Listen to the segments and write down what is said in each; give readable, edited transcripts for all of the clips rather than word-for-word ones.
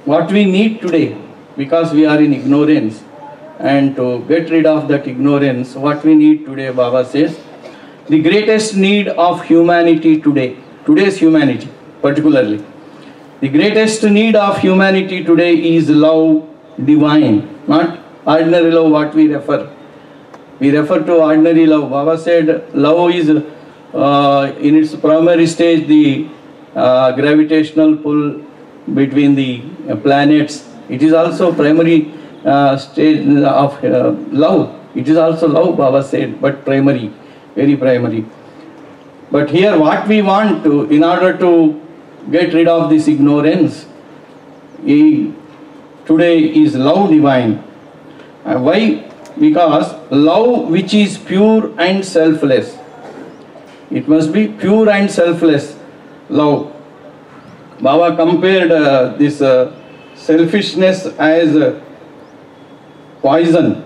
what we need today, because we are in ignorance, and to get rid of that ignorance, what we need today, Baba says, the greatest need of humanity today, today's humanity particularly, the greatest need of humanity today is love divine, not ordinary love what we refer. We refer to ordinary love. Baba said love is in its primary stage the gravitational pull between the planets. It is also primary stage of love. It is also love, Baba said, but primary, very primary. But here what we want to, in order to get rid of this ignorance, today is love divine. Why? Because love which is pure and selfless. It must be pure and selfless love. Baba compared this selfishness as poison.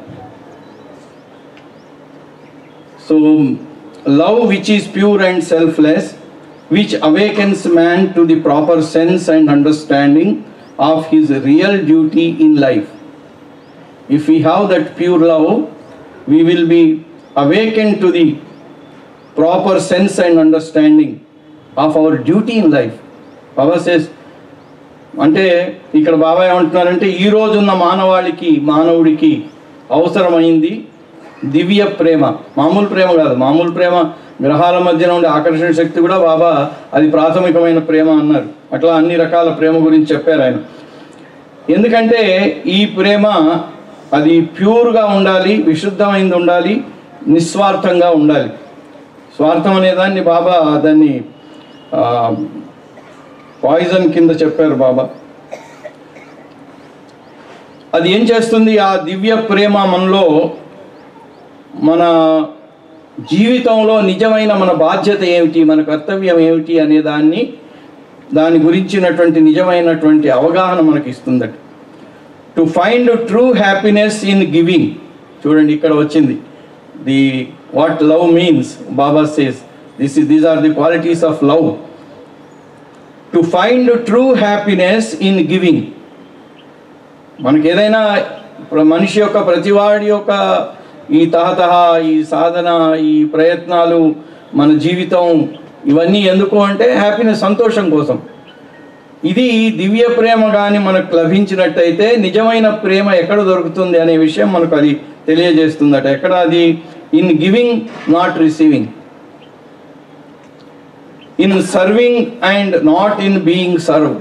So love which is pure and selfless, which awakens man to the proper sense and understanding of his real duty in life. If we have that pure love, we will be awakened to the proper sense and understanding of our duty in life. Baba says, అంటే ఇక్కడ బాబా ఏమంటున్నారంటే ఈ రోజున్న మానవుడికి అవసరమైంది దివ్య ప్రేమ. మామూలు ప్రేమ కాదు. మామూలు ప్రేమ గ్రహాల మధ్యన ఉండే ఆకర్షణ శక్తి కూడా బాబా అది ప్రాథమికమైన ప్రేమ అన్నారు. అట్లా అన్ని రకాల ప్రేమ గురించి చెప్పారు ఆయన. ఎందుకంటే ఈ ప్రేమ అది ప్యూర్గా ఉండాలి, విశుద్ధమైంది ఉండాలి, నిస్వార్థంగా ఉండాలి. స్వార్థం అనేదాన్ని బాబా దాన్ని పాయిజన్ కింద చెప్పారు బాబా. అది ఏం చేస్తుంది? ఆ దివ్య ప్రేమ మనలో మన జీవితంలో నిజమైన మన బాధ్యత ఏమిటి, మన కర్తవ్యం ఏమిటి అనే దాని గురించినటువంటి నిజమైనటువంటి అవగాహన మనకి ఇస్తుందట. To find true happiness in giving. చూడండి ఇక్కడ వచ్చింది the what love means. Baba says these are the qualities of love. To find true happiness in giving. మనకి ఏదైనా మనిషి యొక్క ప్రతివాడి యొక్క ఈ తహతహ, ఈ సాధన, ఈ ప్రయత్నాలు, మన జీవితం ఇవన్నీ ఎందుకు అంటే హ్యాపీనెస్, సంతోషం కోసం. ఇది దివ్య ప్రేమ కానీ మనకు లభించినట్టయితే నిజమైన ప్రేమ ఎక్కడ దొరుకుతుంది అనే విషయం మనకు అది తెలియజేస్తుందట. ఎక్కడ అది? In giving, not receiving. In serving and not in being served.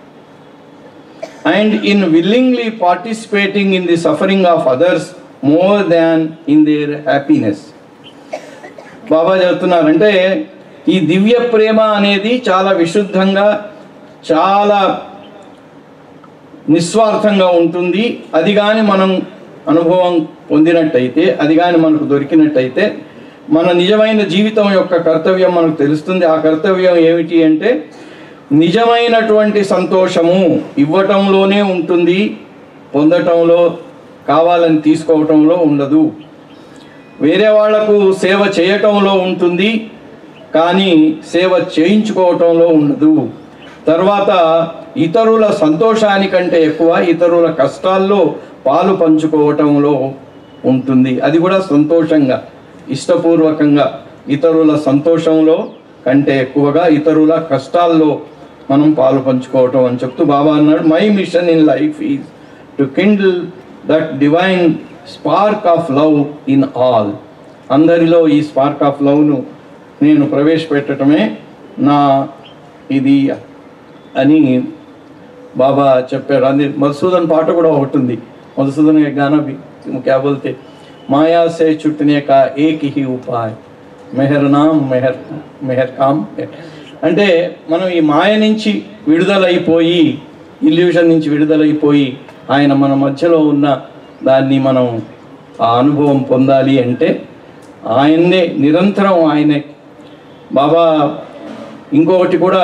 And in willingly participating in the suffering of others more than in their happiness. Baba చెబుతున్నారంటే ఈ దివ్య ప్రేమ అనేది చాలా విశుద్ధంగా, చాలా నిస్వార్థంగా ఉంటుంది. అది కానీ మనం అనుభవం పొందినట్టయితే, అది కానీ మనకు దొరికినట్టయితే మన నిజమైన జీవితం యొక్క కర్తవ్యం మనకు తెలుస్తుంది. ఆ కర్తవ్యం ఏమిటి అంటే నిజమైనటువంటి సంతోషము ఇవ్వటంలోనే ఉంటుంది, పొందటంలో, కావాలని తీసుకోవటంలో ఉండదు. వేరే వాళ్లకు సేవ చేయటంలో ఉంటుంది, కానీ సేవ చేయించుకోవటంలో ఉండదు. తర్వాత ఇతరుల సంతోషానికంటే ఎక్కువ ఇతరుల కష్టాల్లో పాలు పంచుకోవటంలో ఉంటుంది. అది కూడా సంతోషంగా, ఇష్టపూర్వకంగా. ఇతరుల సంతోషంలో కంటే ఎక్కువగా ఇతరుల కష్టాల్లో మనం పాలు పంచుకోవటం అని చెప్తూ బాబా అన్నాడు, my mission in life is to kindle that divine spark of love in all. అందరిలో ఈ స్పార్క్ ఆఫ్ లవ్ను నేను ప్రవేశపెట్టడమే నా ఇది అని బాబా చెప్పారు. అది మధుసూదన్ పాట కూడా ఒకటి ఉంది. మధుసూదన్ గానా క్యా బోల్తే, మాయా సే చుట్టనే కా ఏక్ హీ ఉపాయ్, మెహర్ నామ్ మెహర్ కామ్. అంటే మనం ఈ మాయ నుంచి విడుదలైపోయి, ఇల్యూషన్ నుంచి విడుదలైపోయి ఆయన మన మధ్యలో ఉన్న దాన్ని మనం ఆ అనుభవం పొందాలి అంటే ఆయన్నే, నిరంతరం ఆయనే. బాబా ఇంకొకటి కూడా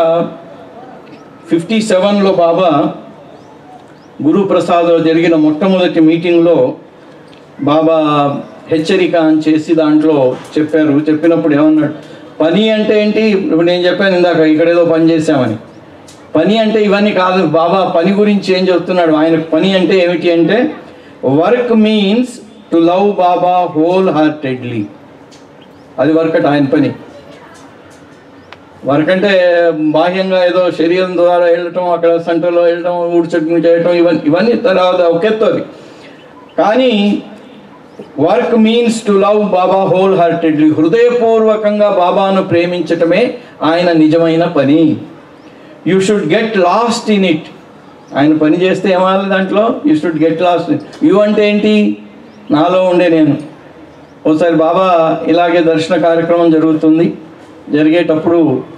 57లో బాబా గురుప్రసాద్లో జరిగిన మొట్టమొదటి మీటింగ్లో బాబా హెచ్చరిక అని చేసి దాంట్లో చెప్పారు. చెప్పినప్పుడు ఏమన్నాడు, పని అంటే ఏంటి? ఇప్పుడు నేను చెప్పాను ఇందాక, ఇక్కడేదో పని చేశామని. పని అంటే ఇవన్నీ కాదు. బాబా పని గురించి ఏం చెప్తున్నాడు, ఆయన పని అంటే ఏమిటి అంటే work means to love Baba whole heartedly. అది వర్క్ అంటే ఆయన పని. వర్క్ అంటే బాహ్యంగా ఏదో శరీరం ద్వారా వెళ్ళటం, అక్కడ సెంటర్లో వెళ్ళటం, ఊడ్చటం చేయటం, ఇవన్నీ తర్వాత ఒకెత్తది. కానీ work means to love Baba whole heartedly. హృదయపూర్వకంగా బాబాను ప్రేమించటమే ఆయన నిజమైన పని. You should get lost in it. ఆయన పని చేస్తే ఏమాలి దాంట్లో, you should get lost. You అంటే ఏంటి, నాలో ఉండే నేను. ఒకసారి బాబా ఇలాగే దర్శన కార్యక్రమం జరుగుతుంది, జరిగేటప్పుడు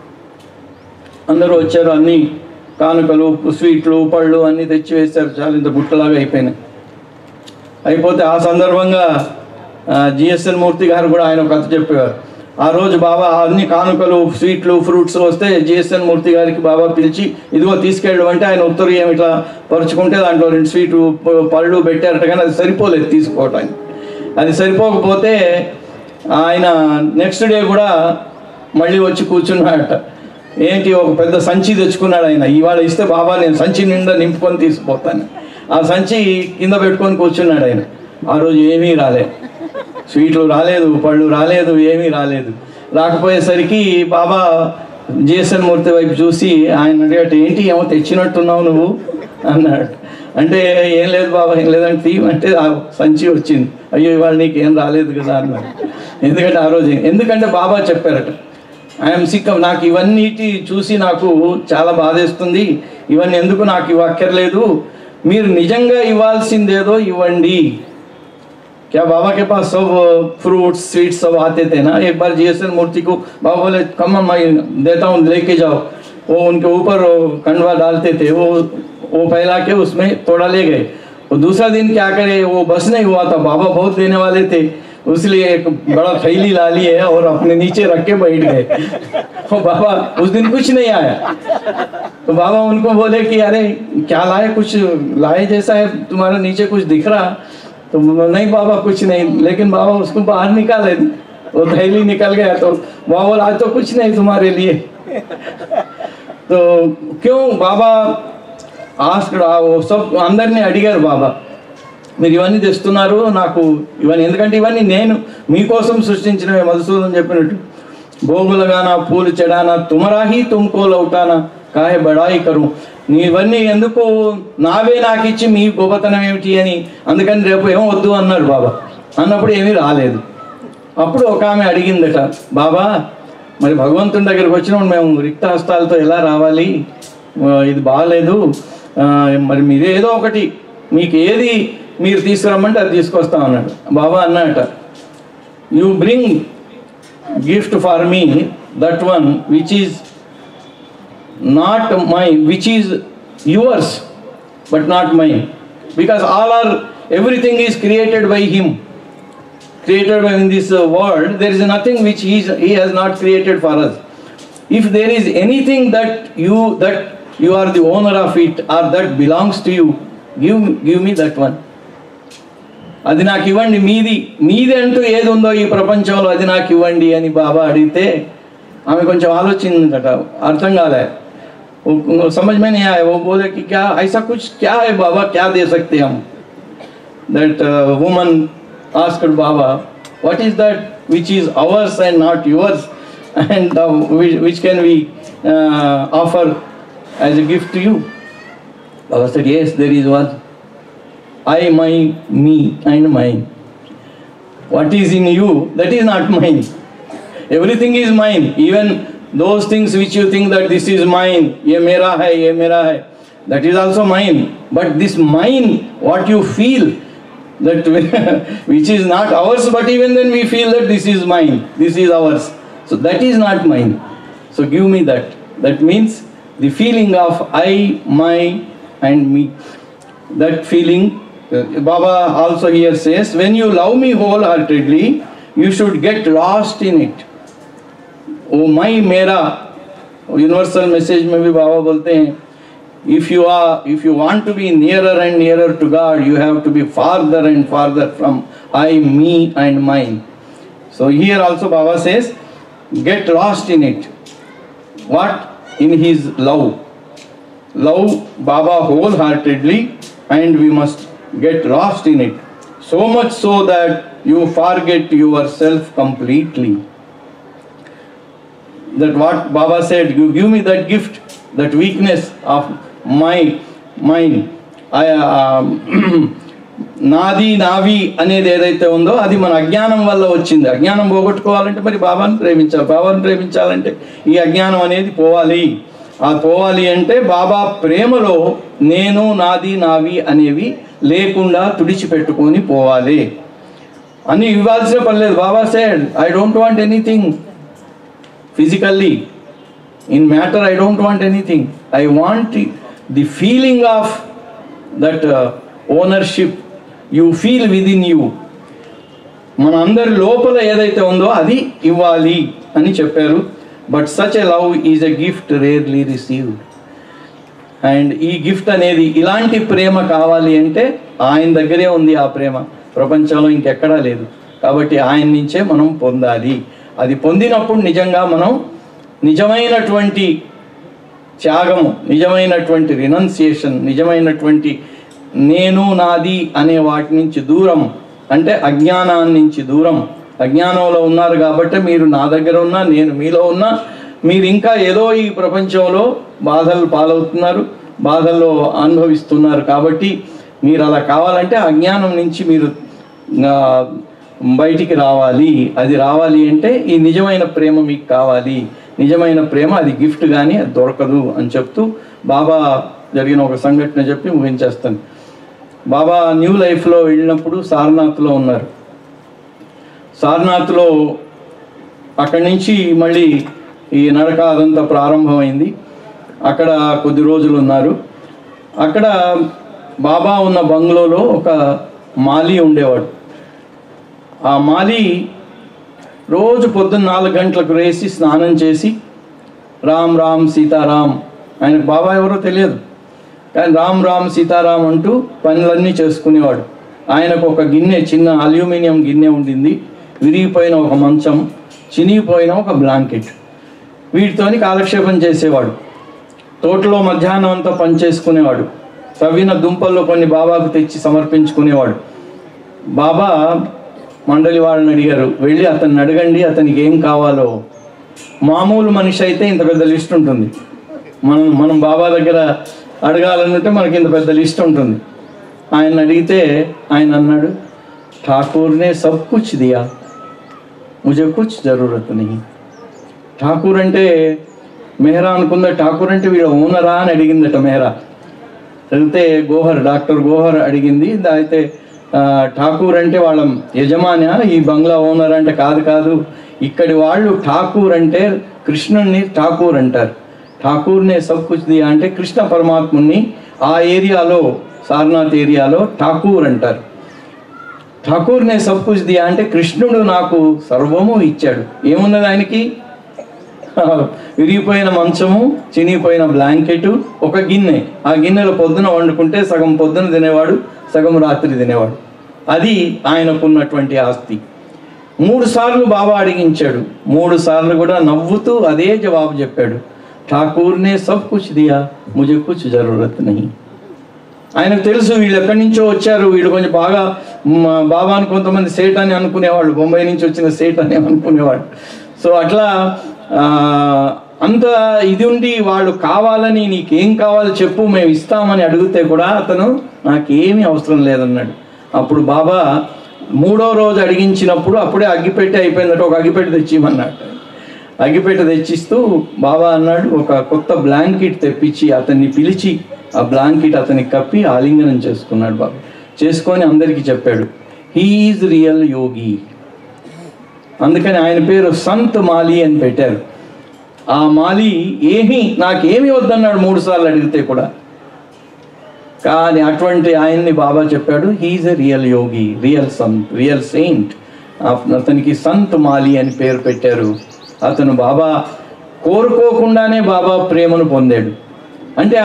అందరూ వచ్చారు, అన్నీ కానుకలు, స్వీట్లు, పళ్ళు అన్నీ తెచ్చి వేశారు. చాలా ఇంత గుట్టలాగా అయిపోయినాయి. అయిపోతే ఆ సందర్భంగా జిఎస్ఎల్ మూర్తి గారు కూడా ఆయన కథ చెప్పేవారు. ఆ రోజు బాబా అన్ని కానుకలు, స్వీట్లు, ఫ్రూట్స్ వస్తే జిఎస్ఎల్ మూర్తి గారికి బాబా పిలిచి ఇదిగో తీసుకెళ్ళు అంటే ఆయన ఉత్తరీయం ఇట్లా పరుచుకుంటే దాంట్లో 2 స్వీట్లు పళ్ళు పెట్టారట. కానీ అది సరిపోలేదు తీసుకోవటానికి. అది సరిపోకపోతే ఆయన నెక్స్ట్ డే కూడా మళ్ళీ వచ్చి కూర్చున్నాడట. ఏంటి, ఒక పెద్ద సంచి తెచ్చుకున్నాడు ఆయన. ఇవాళ ఇస్తే బాబా నేను సంచి నిండా నింపుకొని తీసుకుపోతాను. ఆ సంచి కింద పెట్టుకొని కూర్చున్నాడు ఆయన. ఆ రోజు ఏమీ రాలేదు, స్వీట్లు రాలేదు, పళ్ళు రాలేదు, ఏమీ రాలేదు. రాకపోయేసరికి బాబా జిఎస్ఎల్ మూర్తి వైపు చూసి ఆయన అడిగట, ఏంటి ఏమో తెచ్చినట్టున్నావు నువ్వు అన్నాడు. అంటే ఏం లేదు బాబా, ఏం లేదంటే తీయమంటే ఆ సంచి వచ్చింది. అయ్యో ఇవాళ నీకు ఏం రాలేదు కదా అన్నాడు. ఎందుకంటే ఆ రోజు ఎందుకంటే బాబా చెప్పారట, ఐఎమ్ సిక్, నాకు ఇవన్నిటి చూసి నాకు చాలా బాధేస్తుంది, ఇవన్నీ ఎందుకు నాకు ఇవ్వక్కర్లేదు, మీరు నిజంగా ఇవ్వాల్సిందేదో ఇవ్వండి. क्या बाबा के पास सब फ्रूट्स स्वीट्स सब आते थे ना. एक बार जीएसएल मूर्ति को बाबा बोले कम मैं देता हूँ लेके जाओ. वो उनके ऊपर कंडवा डालते थे, वो फैला के उसमें थोड़ा ले गए. वो दूसरा दिन क्या करे, वो बस नहीं हुआ था, बाबा बहुत देने वाले थे, इसलिए एक बड़ा थैली ला लिए और अपने नीचे रख के बैठ गए. वो बाबा उस दिन कुछ नहीं आया. तो बाबा उनको बोले कि अरे क्या लाए, कुछ लाए जैसा है, तुम्हारा नीचे कुछ दिख रहा. तो नहीं बाबा कुछ नहीं. लेकिन बाबा उसको बाहर निकाले, वो थैली निकल गया. तो बाबा बोला आज तो कुछ नहीं तुम्हारे लिए. तो क्यों बाबा ఆస్క్డ్, సబ్ అందరినీ అడిగారు బాబా, మీరు ఇవన్నీ తెస్తున్నారు నాకు ఇవన్నీ, ఎందుకంటే ఇవన్నీ నేను మీకోసం సృష్టించినవే. మధుసూదన్ చెప్పినట్టు భోగులగానా పూలు చెడానా తుమరాహి తుమ్కో లౌటానా కాహే బడాయి కరు. ఇవన్నీ ఎందుకు నావే నాకు ఇచ్చి మీ గొప్పతనం ఏమిటి అని. అందుకని రేపు ఏమో వద్దు అన్నాడు బాబా. అన్నప్పుడు ఏమీ రాలేదు. అప్పుడు ఒక ఆమె అడిగిందట, బాబా మరి భగవంతుని దగ్గరికి వచ్చినప్పుడు మేము రిక్త హస్తాలతో ఎలా రావాలి, ఇది బాగాలేదు, మరి మీరు ఏదో ఒకటి మీకు ఏది మీరు తీసుకురమ్మంటే అది తీసుకొస్తాం అన్నాడు. బాబా అన్నట, you bring gift for me that one which is not mine, which is yours but not mine, because everything is created by him, created by in this world. There is nothing which he has not created for us. If there is anything that you are the owner of it or that belongs to you, give me that one. అది నాకు ఇవ్వండి, మీది అంటూ ఏది ఉందో ఈ ప్రపంచంలో అది నాకు ఇవ్వండి అని బాబా అడిగితే ఆమె కొంచెం ఆలోచిందట, అర్థం కాలే, समझ में नहीं आया. वो बोले कि क्या ऐसा कुछ क्या है बाबा, क्या दे सकते हम. That woman asked Baba, what is that which is ours and not yours, and which can we offer as a gift to you. Baba said, yes, there is one. I, my, me and mine. What is in you, that is not mine. Everything is mine, even those things which you think that this is mine, ye mera hai, that is also mine. But this mine, what you feel, that which is not ours, but even then we feel that this is mine, this is ours. So that is not mine. So give me that. That means the feeling of I, my and me. That feeling, Baba also here says, when you love me wholeheartedly, you should get lost in it. ओ माई मेरा, universal message में भी बाबा बोलते हैं, if you want to be nearer and nearer to God, you have to be farther and farther from I, me and mine. So here also Baba says, get lost in it. What? In his love. love Baba wholeheartedly and we must get lost in it. So much so that you forget yourself completely. That what Baba said, you give me that gift, that weakness of my mind. నాది నావి అనేది ఏదైతే ఉందో అది మన అజ్ఞానం వల్ల వచ్చింది. అజ్ఞానం పోగొట్టుకోవాలంటే మరి బాబాను ప్రేమించాలి. బాబాను ప్రేమించాలంటే ఈ అజ్ఞానం అనేది పోవాలి. అది పోవాలి అంటే బాబా ప్రేమలో నేను నాది నావి అనేవి లేకుండా తుడిచిపెట్టుకొని పోవాలి అని ఇవ్వాల్సిన పని లేదు. Baba said I don't want anything physically, in matter I don't want anything, I want the feeling of that ownership you feel within you. మన అందరి లోపల ఏదైతే ఉందో అది ఇవ్వాలి అని చెప్పారు. But such a love is a gift rarely received. And ఈ గిఫ్ట్ అనేది, ఇలాంటి ప్రేమ కావాలి అంటే ఆయన దగ్గరే ఉంది. ఆ ప్రేమ ప్రపంచంలో ఇంకెక్కడా లేదు. కాబట్టి ఆయన నుంచే మనం పొందాలి. అది పొందినప్పుడు నిజంగా మనం నిజమైనటువంటి త్యాగము, నిజమైనటువంటి రినౌన్సియేషన్, నిజమైనటువంటి నేను నాది అనే వాటి నుంచి దూరం, అంటే అజ్ఞానాన్ని నుంచి దూరం. అజ్ఞానంలో ఉన్నారు కాబట్టి మీరు నా దగ్గర ఉన్నా, నేను మీలో ఉన్నా, మీరు ఇంకా ఏదో ఈ ప్రపంచంలో బాధలు పాలవుతున్నారు, బాధల్లో అనుభవిస్తున్నారు. కాబట్టి మీరు అలా కావాలంటే అజ్ఞానం నుంచి మీరు బయటికి రావాలి. అది రావాలి అంటే ఈ నిజమైన ప్రేమ మీకు కావాలి. నిజమైన ప్రేమ అది గిఫ్ట్ కానీ అది దొరకదు అని చెప్తూ బాబా జరిగిన ఒక సంఘటన చెప్పి ముగించేస్తాను. బాబా న్యూ లైఫ్లో వెళ్ళినప్పుడు సారనాథ్లో ఉన్నారు. సారనాథ్లో అక్కడి నుంచి మళ్ళీ ఈ నడక అదంతా ప్రారంభమైంది. అక్కడ కొద్ది రోజులు ఉన్నారు. అక్కడ బాబా ఉన్న బంగ్లోలో ఒక మాలి ఉండేవాడు. ఆ మాలి రోజు పొద్దున్న 4 గంటలకు లేచి స్నానం చేసి రామ్ రామ్ సీతారాం, ఆయనకు బాబా ఎవరో తెలియదు కానీ రామ్ రామ్ సీతారాం అంటూ పనులన్నీ చేసుకునేవాడు. ఆయనకు ఒక గిన్నె, చిన్న అల్యూమినియం గిన్నె ఉండింది, విరిగిపోయిన ఒక మంచం, చినిగిపోయిన ఒక బ్లాంకెట్, వీటితోని కాలక్షేపం చేసేవాడు. తోటలో మధ్యాహ్నం అంతా పని చేసుకునేవాడు. తవ్విన దుంపల్లో కొన్ని బాబాకు తెచ్చి సమర్పించుకునేవాడు. బాబా మండలి వాళ్ళని అడిగారు, వెళ్ళి అతన్ని అడగండి అతనికి ఏం కావాలో. మామూలు మనిషి అయితే ఇంత పెద్ద లిస్ట్ ఉంటుంది. మనం బాబా దగ్గర అడగాలనుంటే మనకి ఇంత పెద్ద లిస్ట్ ఉంటుంది. ఆయన అడిగితే ఆయన అన్నాడు, ఠాకూర్ నే సబ్ కుచ్ దియా, ముझे కుచ్ జరూరత్ నహీ. ఠాకూర్ అంటే మెహరా అనుకుందా, ఠాకూర్ అంటే వీళ్ళ ఓనరా అని అడిగిందట మెహరా. అడిగితే గోహర్, డాక్టర్ గోహర్ అడిగింది. అయితే ఠాకూర్ అంటే వాళ్ళ యజమాని, ఈ బంగ్లా ఓనర్ అంటే కాదు, ఇక్కడి వాళ్ళు ఠాకూర్ అంటే కృష్ణుణ్ణి ఠాకూర్ అంటారు. ఠాకూర్నే సబ్ కుచ్ దియా అంటే కృష్ణ పరమాత్ముని ఆ ఏరియాలో, సారనాథ్ ఏరియాలో ఠాకూర్ అంటారు. ఠాకూర్నే సబ్ కుచ్ దియా అంటే కృష్ణుడు నాకు సర్వము ఇచ్చాడు. ఏమున్నది ఆయనకి? విరిగిపోయిన మంచము, చినిగిపోయిన బ్లాంకెట్, ఒక గిన్నె. ఆ గిన్నెలో పొద్దున వండుకుంటే సగం పొద్దున తినేవాడు, సగం రాత్రి తినేవాడు. అది ఆయనకున్నటువంటి ఆస్తి. 3 సార్లు బాబా అడిగించాడు. 3 సార్లు కూడా నవ్వుతూ అదే జవాబు చెప్పాడు, ఠాకూర్నే సబ్ కుచ్ దియా, ముझे కుచ్ జరూరత్ నహీ. ఆయనకు తెలుసు వీళ్ళు ఎక్కడి నుంచో వచ్చారు, వీళ్ళు కొంచెం బాగా బాబాను కొంతమంది సేట్ అని అనుకునేవాళ్ళు, బొంబాయి నుంచి వచ్చిన సేట్ అని అనుకునేవాళ్ళు. సో అట్లా అంత ఇది ఉండి వాళ్ళు కావాలని, నీకేం కావాలో చెప్పు మేము ఇస్తామని అడిగితే కూడా అతను నాకేమీ అవసరం లేదన్నాడు. అప్పుడు బాబా 3వ రోజు అడిగించినప్పుడు అప్పుడే అగ్గిపెట్టి అయిపోయిందట, ఒక అగ్గిపెట్టి తెచ్చిమన్నాడు. అగ్గిపెట్టి తెచ్చిస్తూ బాబా అన్నాడు, ఒక కొత్త బ్లాంకెట్ తెప్పించి అతన్ని పిలిచి ఆ బ్లాంకెట్ అతనికి కప్పి ఆలింగనం చేసుకున్నాడు. బాబా చేసుకొని అందరికీ చెప్పాడు, హీ ఈజ్ రియల్ యోగి. అందుకని ఆయన పేరు సంత్ మాలి అని పెట్టారు. ఆ మాలి నాకేమీ వద్దన్నాడు 3 సార్లు అడిగితే కూడా. కానీ అటువంటి ఆయన్ని బాబా చెప్పాడు, he is a real yogi, real sant, real saint. అతనికి సంత్ మాలి అని పేరు పెట్టారు. అతను బాబా కోరుకోకుండానే బాబా ప్రేమను పొందాడు. అంటే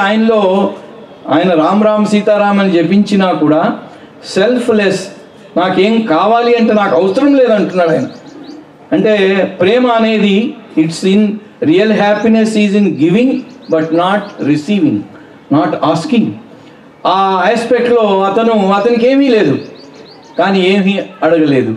ఆయన రామ్ రామ్ సీతారాం అని జపించినా కూడా సెల్ఫ్లెస్, నాకేం కావాలి అంటే నాకు అవసరం లేదంటున్నాడు ఆయన. అంటే ప్రేమ అనేది it's in real happiness is in giving but not receiving. Not asking. ఆ ఆస్పెక్ట్లో అతనికి ఏమీ లేదు, కానీ ఏమీ అడగలేదు.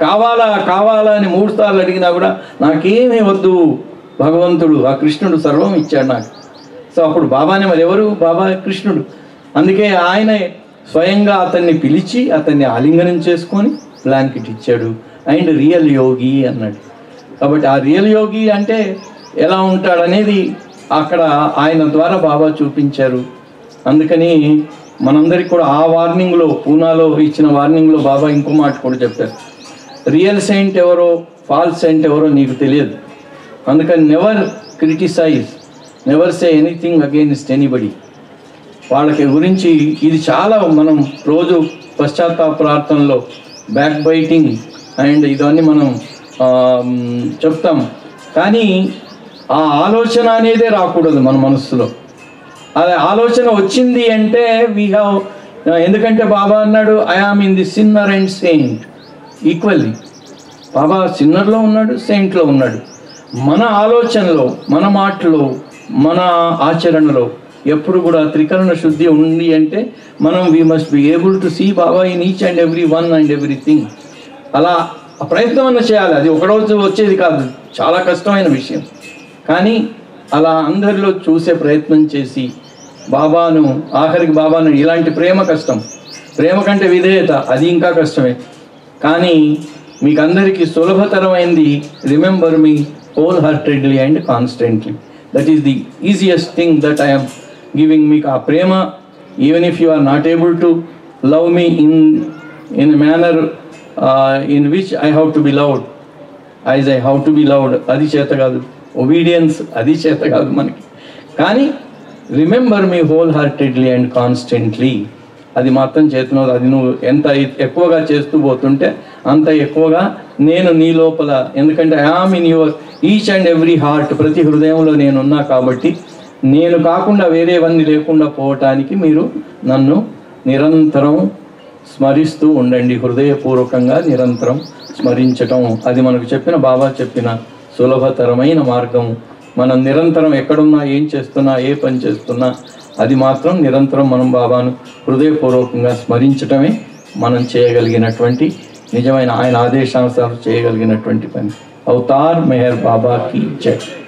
కావాలా అని 3 సార్లు అడిగినా కూడా నాకేమీ వద్దు, భగవంతుడు ఆ కృష్ణుడు సర్వం ఇచ్చాడు నాకు. సో అప్పుడు బాబానే, మరి ఎవరు? బాబా కృష్ణుడు. అందుకే ఆయన స్వయంగా అతన్ని పిలిచి అతన్ని ఆలింగనం చేసుకొని బ్లాంకెట్ ఇచ్చాడు. అండ్ రియల్ యోగి అన్నాడు. కాబట్టి ఆ రియల్ యోగి అంటే ఎలా ఉంటాడనేది అక్కడ ఆయన ద్వారా బాబా చూపించారు. అందుకని మనందరికి కూడా ఆ వార్నింగ్లో, పూనాలో ఇచ్చిన వార్నింగ్లో బాబా ఇంకో మాట కూడా చెప్పారు. రియల్ సెయింట్ ఎవరో, ఫాల్స్ సెయింట్ ఎవరో నీకు తెలియదు. అందుకని never criticise, never say anything against anybody. వాళ్ళకి గురించి ఇది చాలా మనం రోజు పశ్చాత్తాప ప్రార్థనలో బ్యాక్ బైటింగ్ అండ్ ఇవన్నీ మనం చెప్తాం. కానీ ఆ ఆలోచన అనేదే రాకూడదు మన మనస్సులో. అదే ఆలోచన వచ్చింది అంటే వీ హ్యావ్, ఎందుకంటే బాబా అన్నాడు I am in the sinner and saint equally. Baba సిన్నర్లో ఉన్నాడు, సెయింట్లో ఉన్నాడు. మన ఆలోచనలో, మన మాటలో, మన ఆచరణలో ఎప్పుడు కూడా త్రికరణ శుద్ధి ఉంది అంటే మనం we must be able to see Baba in each and every one and everything. అలా ప్రయత్నం అన్న చేయాలి. అది ఒకరోజు వచ్చేది కాదు, చాలా కష్టమైన విషయం. కానీ అలా అందరిలో చూసే ప్రయత్నం చేసి బాబాను, ఆఖరికి బాబాను, ఇలాంటి ప్రేమ కష్టం, ప్రేమ కంటే విధేయత అది ఇంకా కష్టమే. కానీ మీకు అందరికీ సులభతరమైంది remember me whole heartedly and constantly. That is the easiest thing that I'm giving. మీకు ఆ ప్రేమ, even if you are not able to love me in manner in which I have to be loved as I have to be loved, అది చేత కాదు. Obedience అది చేత కాదు మనకి. కానీ remember me whole heartedly and constantly అది మాత్రం చేతున్నది. అది నువ్వు ఎంత ఎక్కువగా చేస్తూ పోతుంటే అంత ఎక్కువగా నేను నీ లోపల, ఎందుకంటే I am in your each and every heart, ప్రతి హృదయంలో నేనున్నా. కాబట్టి నేను కాకుండా వేరేవన్నీ లేకుండా పోవటానికి మీరు నన్ను నిరంతరం స్మరిస్తూ ఉండండి. హృదయపూర్వకంగా నిరంతరం స్మరించటం అది మనకు చెప్పిన, బాబా చెప్పిన సులభతరమైన మార్గం. మనం నిరంతరం ఎక్కడున్నా, ఏం చేస్తున్నా, ఏ పని చేస్తున్నా అది మాత్రం నిరంతరం మనం బాబాను హృదయపూర్వకంగా స్మరించటమే మనం చేయగలిగినటువంటి నిజమైన ఆయన ఆదేశానుసారం చేయగలిగినటువంటి పని. అవతార్ మెహర్ బాబా కీ జై.